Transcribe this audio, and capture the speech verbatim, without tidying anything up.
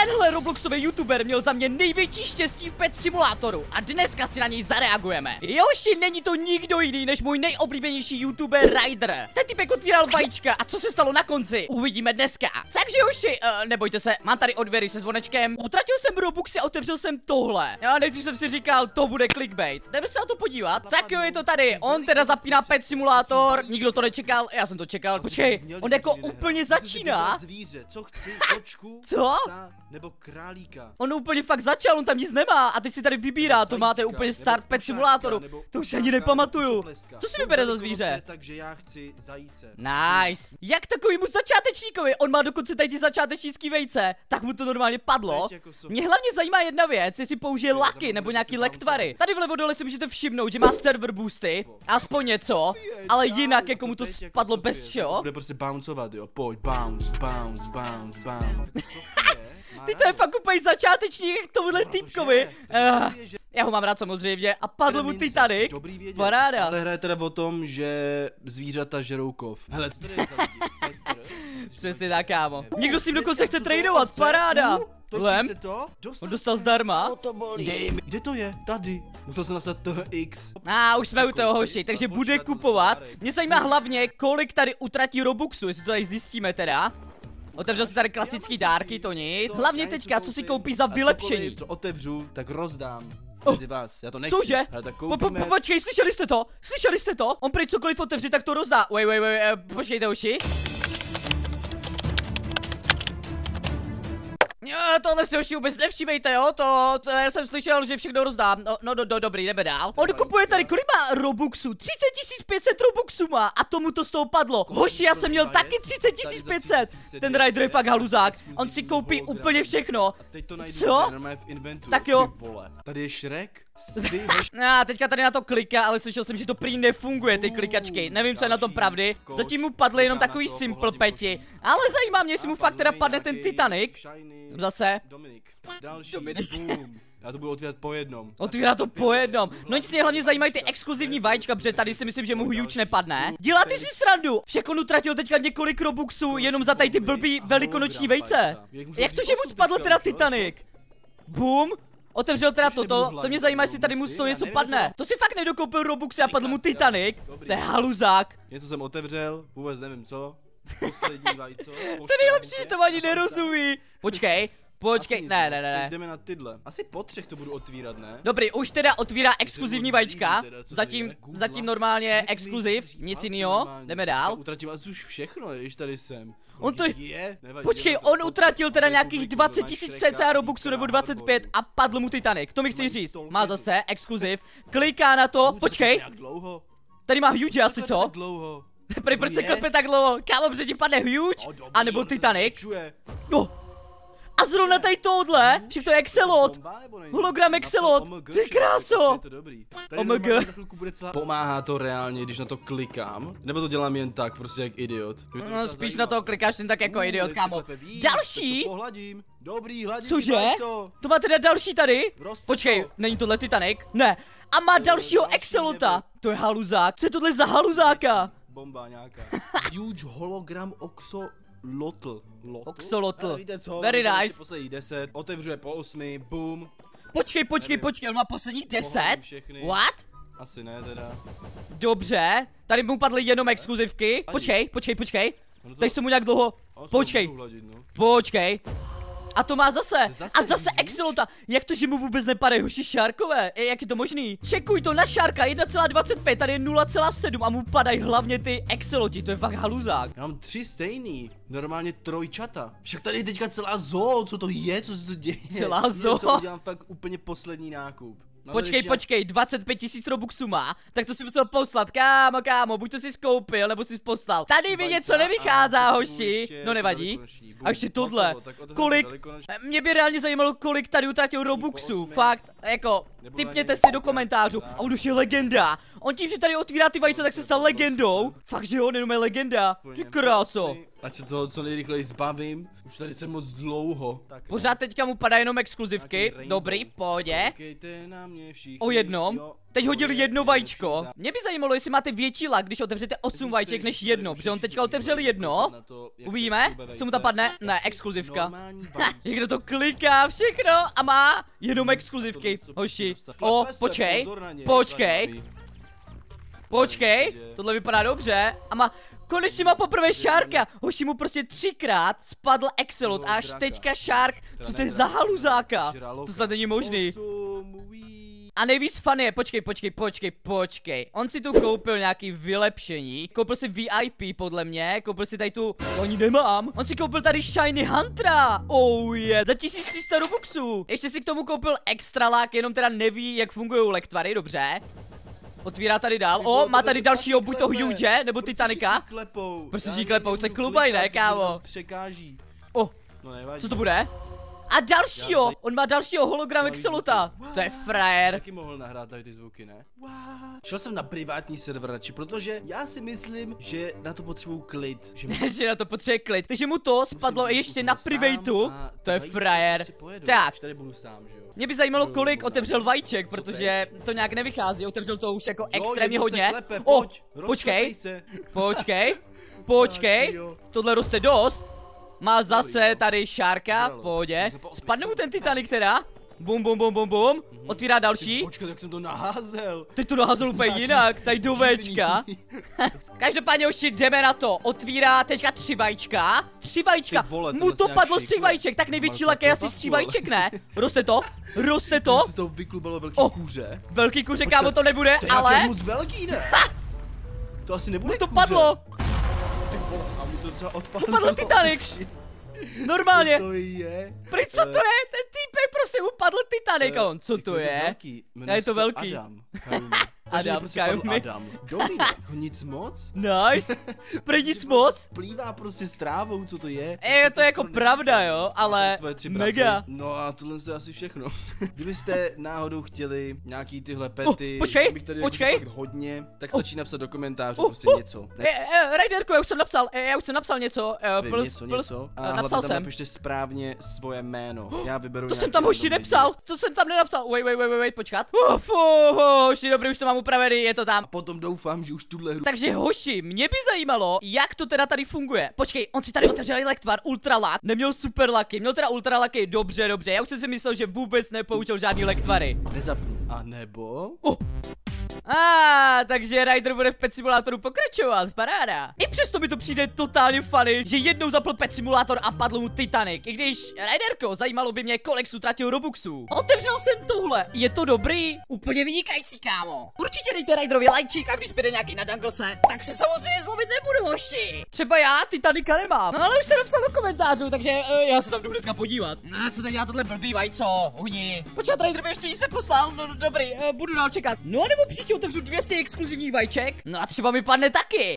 Tenhle Robloxový youtuber měl za mě největší štěstí v Pet Simulátoru a dneska si na něj zareagujeme. Joši, není to nikdo jiný než můj nejoblíbenější youtuber Ryder. Ten typek otvíral vajíčka a co se stalo na konci, uvidíme dneska. Takže Joši, uh, nebojte se, mám tady odběry se zvonečkem. Utratil jsem Robuxy a otevřel jsem tohle. Já nejdřív jsem si říkal, to bude clickbait. Jdeme se na to podívat. Tak jo, je to tady. On teda zapíná Pet Simulátor. Nikdo to nečekal, já jsem to čekal. Počkej, on jako úplně začíná. Co chci, kočku, co? Psa, nebo králíka. On úplně fakt začal, on tam nic nemá a teď si tady vybírá, to máte úplně start Pet Simulátoru. To už se ani nepamatuju. Co si vybere za zvíře? Takže já chci zajíce. Nice. Jak takovýmu začátečníkovi, on má dokonce tady ty začátečnícký vejce, tak mu to normálně padlo. Mě hlavně zajímá jedna věc, jestli použije laky nebo nějaký lektvary. Tady vlevo dole si můžete všimnout, že má server boosty, aspoň něco, ale jinak jako mu to spadlo bez čeho. Bude prostě bouncovat, jo, pojď, bounce, bounce, bounce, bounce. Teď to je fakt úplně začátečník k tomuhle týpkovi. Uh, já ho mám rád samozřejmě a padl mu Titanic. Paráda. Ale hraje teda o tom, že zvířata žerou kov. Hele, co to je za lidi? Přesně tak, kámo. Někdo s tím dokonce chce tradovat, paráda. Lem, on dostal zdarma. Kde to je? Tady. Musel jsem nasat T X. A ah, už jsme u toho, hoši, takže bude kupovat. Mě zajímá hlavně, kolik tady utratí Robuxu, jestli to tady zjistíme teda. Otevřel si tady klasický dárky, to nic. Hlavně teďka, co si koupíš za vylepšení. Co otevřu, tak rozdám. Mezi vás, já to nechci. Cože? Po, po, po, počkej, slyšeli jste to? Slyšeli jste to? On prý cokoliv otevře, tak to rozdá. Wait, wait, wait, uh, počkejte, hoši. Jo, tohle si hoši vůbec nevšímejte, jo, to, to já jsem slyšel, že všechno rozdám. No, no do, do, dobrý, jdeme dál. On kupuje tady, kolik má Robuxu? třicet tisíc pět set Robuxu má a tomu to z toho padlo. Hoši, já jsem měl taky třicet tisíc pět set. Ten Ryder je fakt haluzák, on si koupí úplně všechno. Co? Tak jo. Tady je Shrek. A teďka tady na to kliká, ale slyšel jsem, že to prý nefunguje, ty klikačky. Nevím, co je na tom pravdy. Zatím mu padly jenom takový simple peti. Ale zajímá mě, jestli mu fakt teda padne ten Titanic. Zase. Dominik. Já to budu otvírat po jednom. Otvírá to po jednom. No nic mě hlavně zajímají ty exkluzivní vajíčka, protože tady si myslím, že mu huge nepadne. Dělá ty si srandu. Však on utratil teďka několik Robuxů jenom za tady ty blbý velikonoční vejce. Jak to, že mu spadl teda Titanic? Boom. Otevřel teda toto, to mě zajímá, jestli tady mu z toho něco padne. To si fakt nedokoupil Robuxy a padl mu Titanic. To je haluzák. Něco jsem otevřel, vůbec nevím co. Poslední vajco. To je nejlepší, že to ani nerozumí. Počkej. Počkej, ne, ne, ne. Jdeme na tyhle. Asi po třech to budu otvírat, ne? Dobrý, už teda otvírá exkluzivní vajíčka. Zatím, zatím normálně exkluziv, nic jiného. Jdeme dál. Utratím asi už všechno, když tady jsem. On to je. Počkej, on utratil teda nějakých dvacet tisíc cca Robuxu nebo dvacet pět a padl mu Titanic. To mi chci říct. Má zase exkluziv. Kliká na to. Počkej. Tady má huge asi, co? Prý proč se klepe tak dlouho? Kámo, protože ti padne huge? A nebo Titanic? No. A zrovna tady tohle, však to je Excelot. Hologram Excelot. Ty kráso. O M G. Pomáhá to reálně, když na to klikám? Nebo to dělám jen tak, prostě jak idiot? No spíš na to klikáš jen tak jako idiot, kámo. Další? Dobrý, hladím. Cože? To má teda další tady? Počkej, není tohle Titanic? Ne. A má dalšího Excelota. To je haluzák. Co je tohle za haluzáka? Bomba nějaká. Huge hologram Oxo. Lotl. Oxolotl. Very nice. Poslední deset, otevřu je po osmi, boom. Počkej, počkej, počkej, on má posledních deset? What? Asi ne teda. Dobře, tady mu padly jenom exkluzivky. Počkej, počkej, počkej. Tady jsem mu nějak dlouho. Počkej, počkej. A to má zase. A zase Excelota. Jak to, že mu vůbec nepadají hoši šárkové? E, jak je to možný? Čekuj to na šárka jedna celá dvacet pět, tady je nula celá sedm a mu padají hlavně ty Exceloti, to je fakt haluzák. Já mám tři stejný, normálně trojčata. Však tady je teďka celá zoo, co to je, co se to děje? Celá zoo? Já udělám fakt úplně poslední nákup. No, počkej, počkej, dvacet pět tisíc Robuxů má, tak to si musel poslat, kámo, kámo, buď to si skoupil, nebo si poslal. Tady mi něco nevychází, hoši, no nevadí. A ještě tohle, kolik, mě by reálně zajímalo, kolik tady utratil Robuxů, fakt, jako, tipněte si do komentářů, a on už je legenda, On tím, že tady otvírá ty vajíce, tak se stal legendou. Fakt, že jo, jenom je legenda. Ty kráso. Ať se toho co nejrychleji zbavím. Už tady jsem moc dlouho. Tak, pořád teďka mu padá jenom exkluzivky. Dobrý, v pohodě. O jednom. Teď hodil jedno vajíčko. Mě by zajímalo, jestli máte větší lak, když otevřete osm vajíček než jedno, protože on teďka otevřel jedno. Uvidíme, co mu tam padne. Ne, exkluzivka. Někdo to kliká, všechno a má jenom exkluzivky. Hoši. O, počkej, počkej. Počkej, tohle vypadá dobře. A má, konečně má poprvé šárka. Hoši, mu prostě třikrát spadl Excelot a až teďka šárk. Co to je za haluzáka? To snad není možný. A nejvíc fun je, počkej, počkej, počkej, počkej. On si tu koupil nějaký vylepšení. Koupil si V I P podle mě. Koupil si tady tu, to ani nemám. On si koupil tady Shiny Huntera. Oh je, yeah. Za tisíc tři sta robuxů. Ještě si k tomu koupil extra lak, jenom teda neví, jak fungují lektvary, dobře. Otvírá tady dál. O, má tady dalšího, buď to Huge, nebo Titanika. Prostě ti klepou, se klubaj, ne, kámo? Překáží. O, co to bude? A dalšího, on má dalšího hologram Excelota. To je frajer. Taky mohl nahrát tady ty zvuky, ne? Šel jsem na privátní server radši, protože já si myslím, že na to potřebuju klid. Že, že na to potřebuje klid. Takže mu to spadlo ještě na privatu. To je frajer. Tak. Mě by zajímalo, kolik otevřel vajíček, protože to nějak nevychází. Otevřel to už jako extrémně hodně. O, počkej. Počkej. Počkej. Tohle roste dost. Má zase tady šárka, v pohodě. Spadne mu ten Titanic teda. Bum, bum, bum, bum, bum. Otvírá další. Počkej, tak jsem to naházel. Teď to naházel úplně jinak, tady do Včka. Každopádně už jdeme na to. Otvírá teďka tři vajíčka. Tři vajíčka. Mu to padlo z tři vajíček, tak největší lak je asi z tři vajíček, ne? Roste to? Roste to? Z toho vyklubalo velký kuře. Velký kuře, kámo, to nebude, to je ale... moc velký, ne? To asi nebude mu to padlo. A mu to třeba odpadlo. Upadl Titanic. Normálně. Co to je? Prý co to je? Ten týpek prostě upadl Titanic. On, co to je? Je to velký. Adam. Adam, prostě Kajumi. Adam. Dobrý, jako nic moc? Nice. Prý nic moc? Plývá prostě s trávou, co to je? Je to jako pravda, jo, ale mega. No a tohle je asi všechno. Kdybyste náhodou chtěli nějaký tyhle pety, počkej, abych tady počkej. hodně, tak stačí napsat do komentářů uh, prostě uh, něco. Raiderko, já už jsem napsal, já už jsem napsal něco. Plus, něco, plus, něco. A napsal jsem. Napište správně svoje jméno. Já vyberu. To jsem tam hoši nepsal, to jsem tam nenapsal. Wait, wait, wait, wait, počkat. Uf, hoši, dobrý, už to mám upravený, je to tam. A potom doufám, že už tuhle hru. Takže hoši, mě by zajímalo, jak to teda tady funguje. Počkej, on si tady otevřel lektvar ultra lak, neměl super laky, měl teda ultra laky, dobře, dobře. Já už jsem si myslel, že vůbec nepoučil žádný lektvary. Nezapnu. A nebo? Oh. A, ah, takže Ryder bude v Pet Simulátoru pokračovat, paráda. I přesto mi to přijde totálně funny, že jednou zapl Pet Simulátor a padl mu Titanic. I když, Ryderko, zajímalo by mě, kolik jsi utratil robuxů. Otevřel jsem tohle, je to dobrý? Úplně vynikající, kámo. Určitě dejte Ryderovi lajčík a když přijde nějaký na junglese, tak se samozřejmě zlobit nebudu, hoši. Třeba já Titanica nemám. No ale už jsem napsal do komentářů, takže uh, já se tam jdu hnedka podívat. No, co teď dělá tohle blbý vajco, huni. Počkat, Ryder mi ještě nic neposlal, no, no dobrý, uh, budu dál čekat. No nebo příště otevřu dvě stě exkluzivních vajíček, no a třeba mi padne taky.